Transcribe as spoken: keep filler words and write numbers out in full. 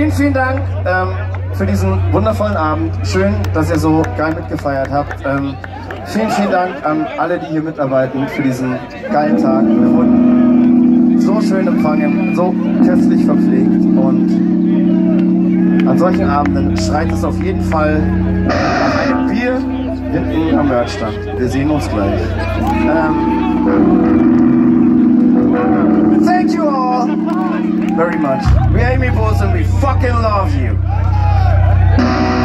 vielen, vielen Dank ähm, für diesen wundervollen Abend. Schön, dass ihr so geil mitgefeiert habt. Ähm, vielen, vielen Dank an alle, die hier mitarbeiten für diesen geilen Tag. Wir wurden so schön empfangen, so köstlich verpflegt und an solchen Abenden schreit es auf jeden Fall nach einem Bier hinten am Merchstand. Wir sehen uns gleich. Ähm, thank you all very much. We Amy Bulls and we fucking love you.